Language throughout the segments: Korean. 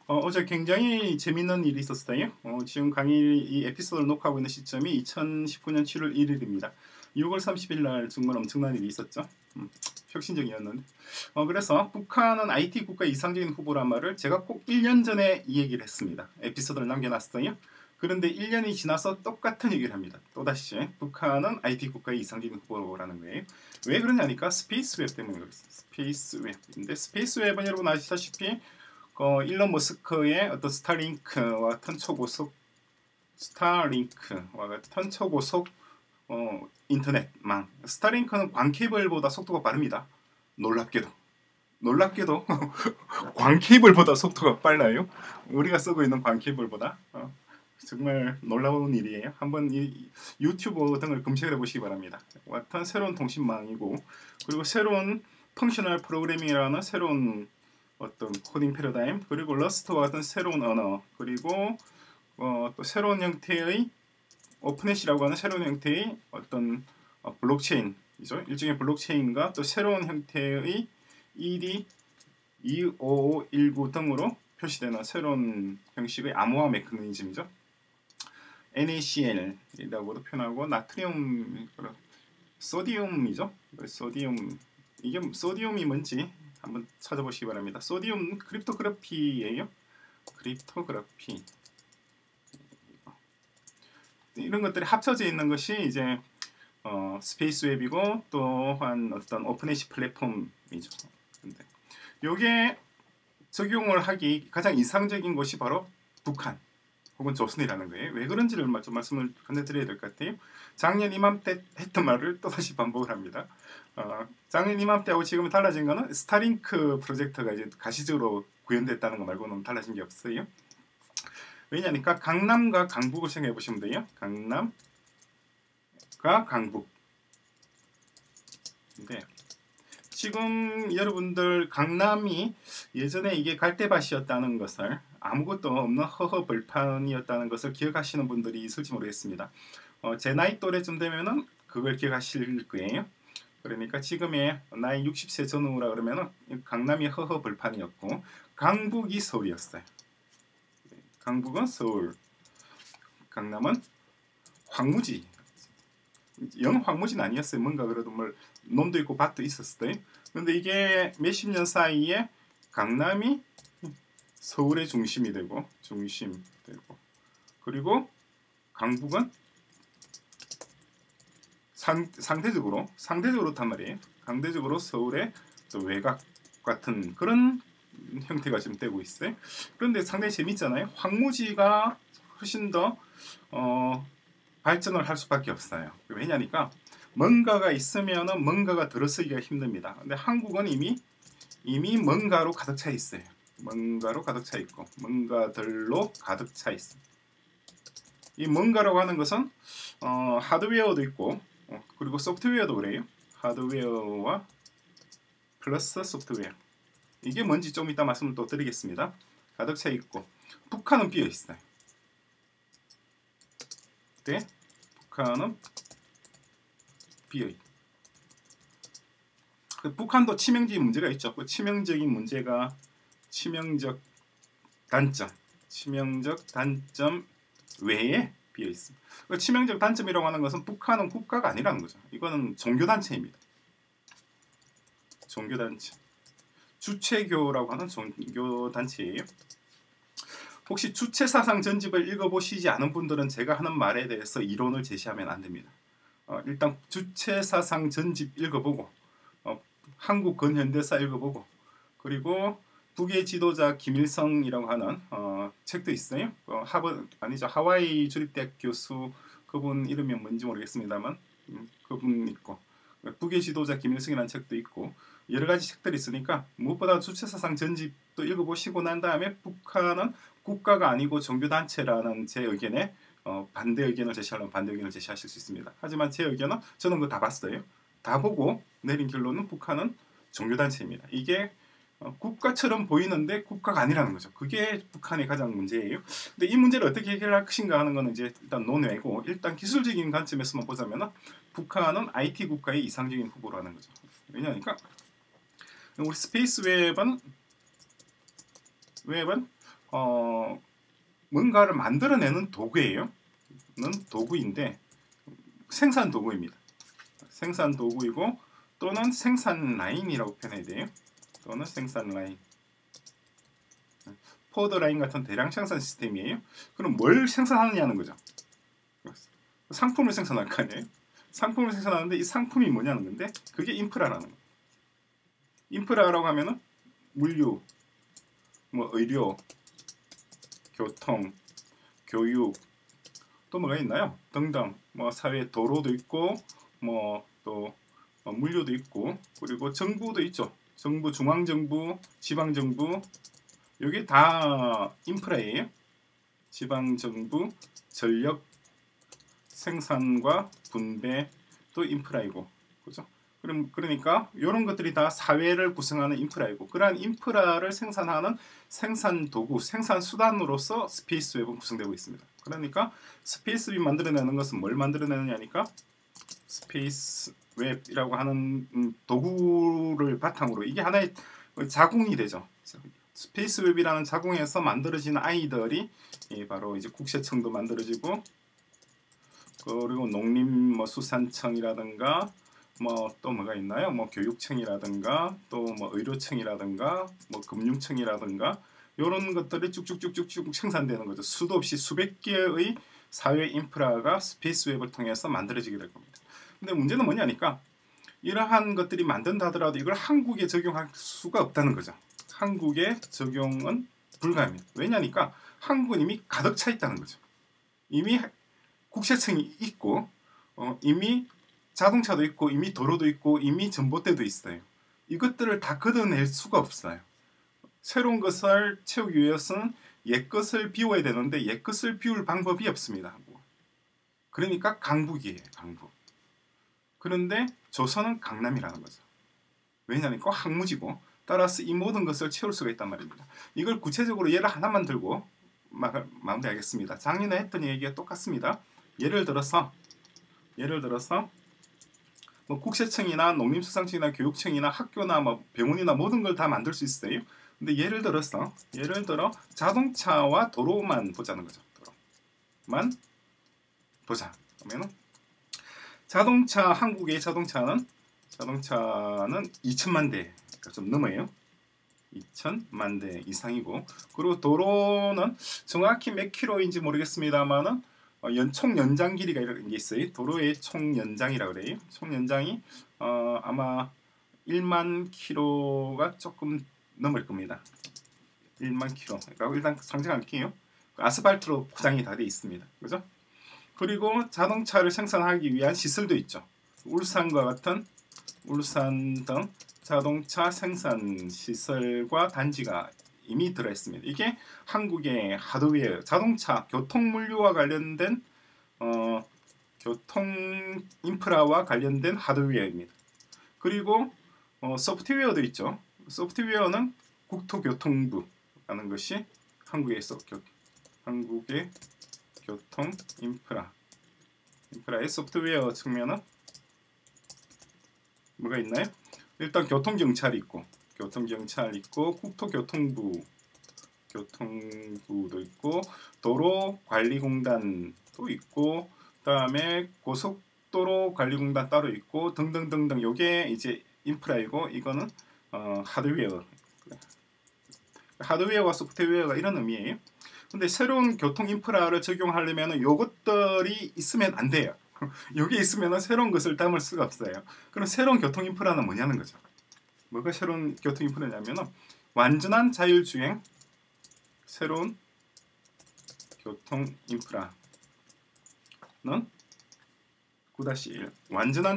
어제 굉장히 재밌는 일이 있었어요. 지금 강의 이 에피소드를 녹화하고 있는 시점이 2019년 7월 1일입니다. 6월 30일 날 정말 엄청난 일이 있었죠. 혁신적이었는데. 그래서 북한은 IT 국가 이상적인 후보란 말을 제가 꼭 1년 전에 이 얘기를 했습니다. 에피소드를 남겨놨어요. 그런데 1년이 지나서 똑같은 얘기를 합니다. 또다시 북한은 IT 국가의 이상적인 후보라는 거예요. 왜 그러냐니까 스페이스웹 때문에 그렇습니다. 스페이스웹인데 스페이스웹은 여러분 아시다시피 일론 머스크의 어떤 스타링크와 같은 초고속 인터넷망. 스타링크는 광케이블보다 속도가 빠릅니다. 놀랍게도 광케이블보다 속도가 빨라요. 우리가 쓰고 있는 광케이블보다. 정말 놀라운 일이에요. 한번 이 유튜브 등을 검색해 보시기 바랍니다. 같은 새로운 통신망이고, 그리고 새로운 펑셔널 프로그래밍이라는 새로운 어떤 코딩 패러다임, 그리고 러스트와 같은 새로운 언어, 그리고 또 새로운 형태의 오픈햇이라고 하는 새로운 형태의 어떤 블록체인이죠. 일종의 블록체인과 또 새로운 형태의 ED, 25519 등으로 표시되는 새로운 형식의 암호화 메커니즘이죠. NaCl이라고도 표현하고, 나트륨, 소디움이죠. 이게 소디움이 뭔지 한번 찾아보시기 바랍니다. 소디움 크립토그래피예요. 크립토그래피. 이런 것들이 합쳐져 있는 것이 이제 스페이스웹이고, 또한 어떤 오픈햇시 플랫폼이죠. 근데 요게 적용을 하기 가장 이상적인 것이 바로 북한 혹은 조선이라는 거예요. 왜 그런지를 좀 말씀을 건네드려야 될 것 같아요. 작년 이맘때 했던 말을 또다시 반복을 합니다. 작년 이맘때하고 지금 달라진 거는 스타링크 프로젝트가 이제 가시적으로 구현됐다는 거 말고는 달라진 게 없어요. 왜냐니까 강남과 강북을 생각해 보시면 돼요. 강남과 강북. 근데 지금 여러분들 강남이 예전에 이게 갈대밭이었다는 것을, 아무것도 없는 허허벌판이었다는 것을 기억하시는 분들이 있을지 모르겠습니다. 제 나이 또래쯤 되면은 그걸 기억하실 거예요. 그러니까 지금의 나이 60세 전후라 그러면은 강남이 허허벌판이었고, 강북이 서울이었어요. 강북은 서울, 강남은 황무지. 영 황무지는 아니었어요. 뭔가 그래도 놈도 있고 밭도 있었어요. 근데 이게 몇십 년 사이에 강남이 서울의 중심이 되고, 그리고 강북은 상대적으로 단 말이에요. 상대적으로 서울의 또 외곽 같은 그런 형태가 지금 되고 있어요. 그런데 상당히 재밌잖아요. 황무지가 훨씬 더 발전을 할 수밖에 없어요. 왜냐니까 뭔가가 있으면은 뭔가가 들어서기가 힘듭니다. 근데 한국은 이미 뭔가로 가득 차 있어요. 뭔가로 가득 차 있고, 뭔가들로 가득 차 있습니다. 이 뭔가라고 하는 것은 하드웨어도 있고, 그리고 소프트웨어도 그래요. 하드웨어와 플러스 소프트웨어. 이게 뭔지 좀 이따 말씀을 또 드리겠습니다. 가득 차 있고, 북한은 비어 있어요. 네, 북한은 비어 있고, 북한도 치명적인 문제가 있죠. 그 치명적 단점 외에 비어 있습니다. 그 치명적 단점이라고 하는 것은 북한은 국가가 아니라는 거죠. 이거는 종교단체입니다. 종교단체. 주체교라고 하는 종교단체예요. 혹시 주체사상 전집을 읽어보시지 않은 분들은 제가 하는 말에 대해서 이론을 제시하면 안 됩니다. 일단 주체사상 전집 읽어보고, 한국 근현대사 읽어보고, 그리고 북의 지도자 김일성이라고 하는 책도 있어요. 하와이 주립대학 교수, 그분 이름이 뭔지 모르겠습니다만 그분 있고, 북의 지도자 김일성이라는 책도 있고, 여러 가지 책들이 있으니까 무엇보다 주체사상 전집도 읽어보시고 난 다음에 북한은 국가가 아니고 종교단체라는 제 의견에 반대 의견을 제시하려면 반대 의견을 제시하실 수 있습니다. 하지만 제 의견은 저는 그거 다 봤어요. 다 보고 내린 결론은 북한은 종교단체입니다. 이게 국가처럼 보이는데 국가가 아니라는 거죠. 그게 북한의 가장 문제예요. 근데 이 문제를 어떻게 해결할 것인가 하는 거는 이제 일단 논외고, 일단 기술적인 관점에서만 보자면 북한은 IT 국가의 이상적인 후보라는 거죠. 왜냐니까 우리 스페이스 웹은 뭔가를 만들어내는 도구예요. 는 도구인데 생산 도구입니다. 생산 도구이고 또는 생산 라인이라고 표현해야 돼요. 또는 생산 라인. 포워드 라인 같은 대량 생산 시스템이에요. 그럼 뭘 생산하느냐는 거죠. 상품을 생산할 거 아니에요. 상품을 생산하는데 이 상품이 뭐냐는 건데 그게 인프라라는 거예요. 인프라라고 하면은 물류, 뭐 의료, 교통, 교육, 또 뭐가 있나요? 등등. 뭐 사회 도로도 있고 뭐 또 물류도 있고 그리고 정부도 있죠. 정부, 중앙정부, 지방정부 이게 다 인프라예요. 지방정부, 전력 생산과 분배도 인프라이고 그죠? 그러니까 이런 것들이 다 사회를 구성하는 인프라이고 그러한 인프라를 생산하는 생산 도구, 생산 수단으로서 스페이스 웹은 구성되고 있습니다. 그러니까 스페이스 웹이 만들어내는 것은 뭘 만들어내느냐니까 스페이스 웹이라고 하는 도구를 바탕으로 이게 하나의 자궁이 되죠. 스페이스 웹이라는 자궁에서 만들어지는 아이들이 바로 이제 국세청도 만들어지고 그리고 농림 뭐 수산청이라든가 뭐 또 뭐가 있나요? 뭐 교육청이라든가 또 뭐 의료청이라든가 뭐 금융청이라든가 이런 것들이 쭉쭉쭉쭉쭉 생산되는 거죠. 수도 없이 수백 개의 사회 인프라가 스페이스 웹을 통해서 만들어지게 될 겁니다. 근데 문제는 뭐냐니까 이러한 것들이 만든다 하더라도 이걸 한국에 적용할 수가 없다는 거죠. 한국의 적용은 불가합니다. 왜냐니까 한국은 이미 가득 차 있다는 거죠. 이미 국세청이 있고 이미 자동차도 있고 이미 도로도 있고 이미 전봇대도 있어요. 이것들을 다 걷어낼 수가 없어요. 새로운 것을 채우기 위해서는 옛 것을 비워야 되는데 옛 것을 비울 방법이 없습니다. 그러니까 강북이에요. 강북. 그런데 조선은 강남이라는 거죠. 왜냐하면 항무지고 따라서 이 모든 것을 채울 수가 있단 말입니다. 이걸 구체적으로 예를 하나만 들고 마무리하겠습니다. 작년에 했던 얘기가 똑같습니다. 예를 들어서 뭐 국세청이나 농림수산청이나 교육청이나 학교나 뭐 병원이나 모든 걸 다 만들 수 있어요. 근데 예를 들어 자동차와 도로만 보자는 거죠. 도로만 보자. 그러면은 한국의 자동차는 2천만 대가 좀 넘어요. 2천만 대 이상이고 그리고 도로는 정확히 몇 킬로인지 모르겠습니다만은 총 연장 길이가 이런 게 있어요. 도로의 총 연장이라고 그래요. 총 연장이 아마 1만 킬로가 조금 넘을 겁니다. 1만 킬로. 그러니까 일단 상정할게요. 아스팔트로 포장이 다 돼 있습니다. 그죠? 그리고 자동차를 생산하기 위한 시설도 있죠. 울산과 같은 울산 등 자동차 생산 시설과 단지가 이미 들어있습니다. 이게 한국의 하드웨어, 자동차, 교통 물류와 관련된 교통 인프라와 관련된 하드웨어입니다. 그리고 소프트웨어도 있죠. 소프트웨어는 국토교통부라는 것이 한국의 교통 인프라의 소프트웨어 측면은 뭐가 있나요? 일단 교통경찰이 있고 국토교통부도 있고 도로관리공단도 있고 그다음에 고속도로 관리공단 따로 있고 등등등등. 요게 이제 인프라이고 이거는 하드웨어와 소프트웨어가 이런 의미예요. 근데 새로운 교통 인프라를 적용하려면 요것들이 있으면 안 돼요. 여기 있으면 새로운 것을 담을 수가 없어요. 그럼 새로운 교통 인프라는 뭐냐는 거죠. 뭐가 새로운 교통 인프라냐면 완전한 자율주행 새로운 교통 인프라는 9-1 완전한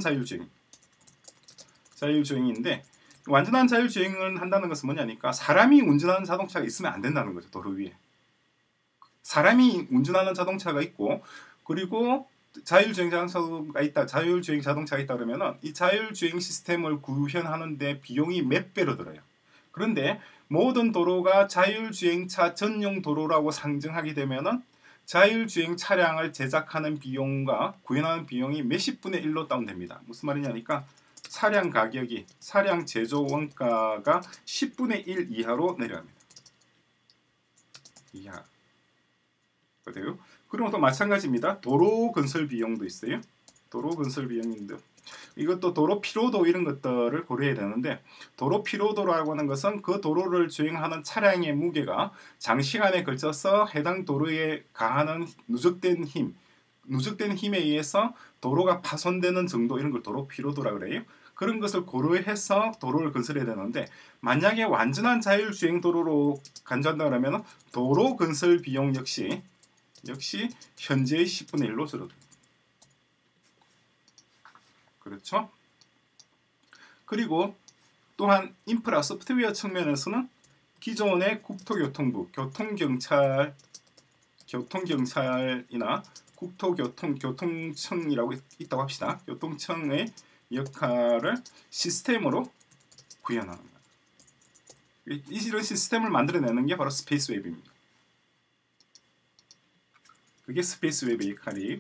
자율주행인데 완전한 자율주행을 한다는 것은 뭐냐니까 사람이 운전하는 자동차가 있으면 안 된다는 거죠. 도로 위에 사람이 운전하는 자동차가 있고 그리고 자율주행 자동차가 있다 그러면은 이 자율주행 시스템을 구현하는데 비용이 몇 배로 들어요. 그런데 모든 도로가 자율주행차 전용 도로라고 상정하게 되면은 자율주행 차량을 제작하는 비용과 구현하는 비용이 몇십 분의 1로 다운됩니다. 무슨 말이냐니까 차량 제조 원가가 10분의 1 이하로 내려갑니다. 이하가 돼요. 그리고 또 마찬가지입니다. 도로 건설 비용도 있어요. 도로 건설 비용인데 이것도 도로 피로도 이런 것들을 고려해야 되는데, 도로 피로도라고 하는 것은 그 도로를 주행하는 차량의 무게가 장시간에 걸쳐서 해당 도로에 가하는 누적된 힘에 의해서 도로가 파손되는 정도, 이런 걸 도로 피로도라고 그래요. 그런 것을 고려해서 도로를 건설해야 되는데, 만약에 완전한 자율주행 도로로 간주한다면 도로 건설 비용 역시 현재의 10분의 1로 줄어듭니다. 그렇죠? 그리고 또한 인프라 소프트웨어 측면에서는 기존의 국토교통부, 교통경찰이나 교통청이라고 있다고 합시다. 교통청의 역할을 시스템으로 구현하는 거예요. 이런 시스템을 만들어내는 게 바로 스페이스 웹입니다. 그게 스페이스 웹의 역할이에요.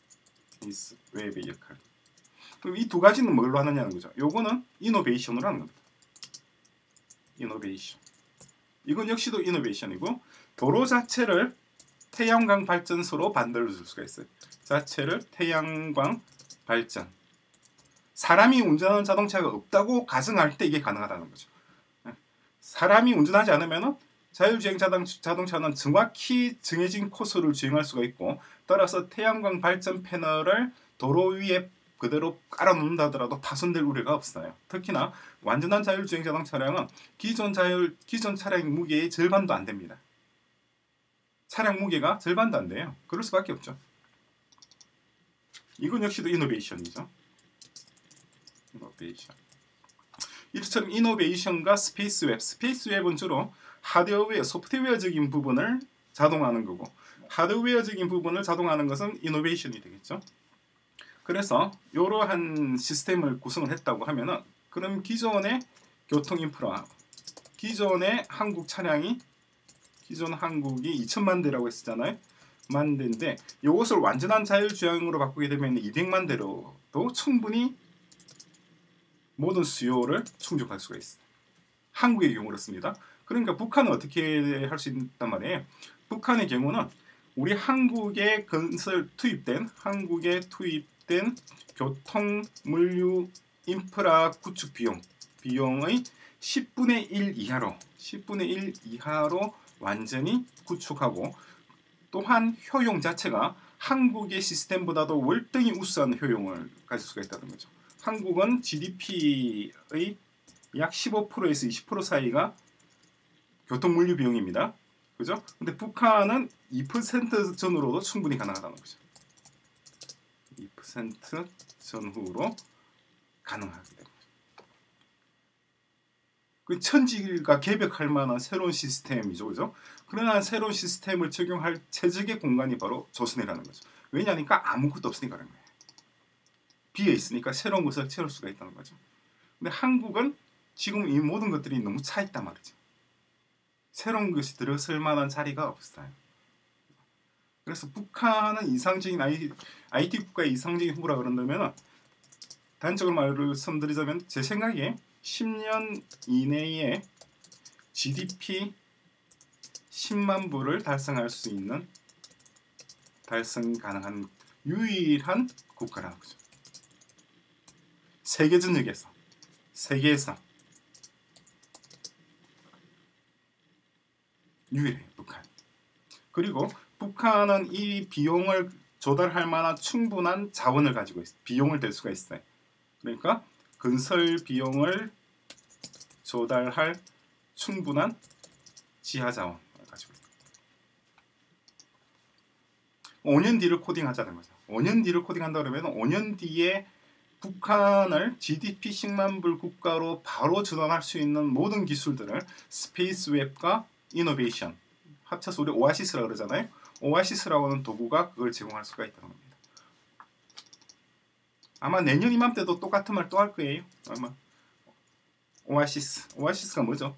그럼 이 두 가지는 뭘로 하느냐는 거죠. 요거는 이노베이션으로 하는 겁니다. 이노베이션. 이건 역시도 이노베이션이고, 도로 자체를 태양광 발전소로 만들어줄 수가 있어요. 자체를 태양광 발전. 사람이 운전하는 자동차가 없다고 가정할 때 이게 가능하다는 거죠. 사람이 운전하지 않으면 자율주행 자동차는 정확히 정해진 코스를 주행할 수가 있고, 따라서 태양광 발전 패널을 도로 위에 그대로 깔아놓는다 하더라도 파손될 우려가 없어요. 특히나 완전한 자율주행 자동차 차량은 기존 차량의 무게의 절반도 안 됩니다. 차량 무게가 절반도 안 돼요. 그럴 수밖에 없죠. 이건 역시도 이노베이션이죠. 이처럼 이노베이션과 스페이스 웹은 주로 하드웨어, 소프트웨어적인 부분을 자동화하는 거고, 하드웨어적인 부분을 자동화하는 것은 이노베이션이 되겠죠. 그래서 이러한 시스템을 구성을 했다고 하면은, 그럼 기존의 교통 인프라, 기존의 한국 차량이, 기존 한국이 2천만 대라고 했었잖아요. 만 대인데 이것을 완전한 자율주행으로 바꾸게 되면 200만 대로도 충분히 모든 수요를 충족할 수가 있어요. 한국의 경우 그렇습니다. 그러니까 북한은 어떻게 할 수 있단 말이에요. 북한의 경우는 우리 한국에 투입된 교통 물류 인프라 구축 비용의 10분의 1 이하로 완전히 구축하고, 또한 효용 자체가 한국의 시스템보다도 월등히 우수한 효용을 가질 수가 있다는 거죠. 한국은 GDP의 약 15%에서 20% 사이가 교통 물류 비용입니다. 그죠? 근데 북한은 2% 전후로도 충분히 가능하다는 거죠. 2% 전후로 가능하게 됩니다. 그 천지가 개벽할 만한 새로운 시스템이죠, 그죠? 그러나 새로운 시스템을 적용할 최적의 공간이 바로 조선이라는 거죠. 왜냐하니까 아무것도 없으니까 그런 거예요. 비어 있으니까 새로운 것을 채울 수가 있다는 거죠. 근데 한국은 지금 이 모든 것들이 너무 차 있단 말이죠. 새로운 것이 들어설 만한 자리가 없어요. 그래서 북한은 이상적인 IT 국가의 이상적인 후보라 그런다면, 단적으로 말씀드리자면 제 생각에 10년 이내에 GDP 10만 불을 달성 가능한 유일한 국가라는 거죠. 세계 전역에서, 세계에서 유일해요, 북한. 그리고 북한은 이 비용을 조달할 만한 충분한 자원을 가지고 있어요. 비용을 댈 수가 있어요. 그러니까 건설 비용을 조달할 충분한 지하 자원을 가지고 있어요. 5년 뒤를 코딩하자는 거죠. 5년 뒤를 코딩한다 그러면 5년 뒤에 북한을 GDP 10만 불 국가로 바로 전환할 수 있는 모든 기술들을 스페이스 웹과 이노베이션 합쳐서 우리 오아시스라고 그러잖아요. 오아시스라고 하는 도구가 그걸 제공할 수가 있다는 겁니다. 아마 내년 이맘때도 똑같은 말 또 할 거예요. 아마 오아시스가 뭐죠?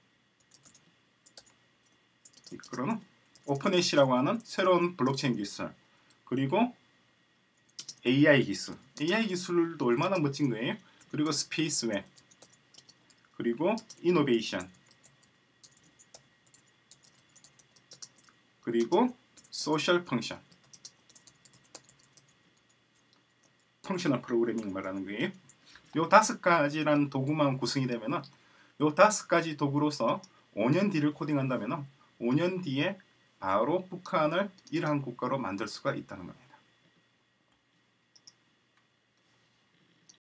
그러면 오픈애쉬라고 하는 새로운 블록체인 기술, 그리고 AI 기술도 얼마나 멋진 거예요. 그리고 스페이스 웹, 그리고 이노베이션, 그리고 소셜 펑션. 펑셔널 프로그래밍 말하는 거예요. 요 5가지란 도구만 구성이 되면은 요 5가지 도구로서 5년 뒤를 코딩한다면은 5년 뒤에 바로 북한을 일한 국가로 만들 수가 있다는 겁니다.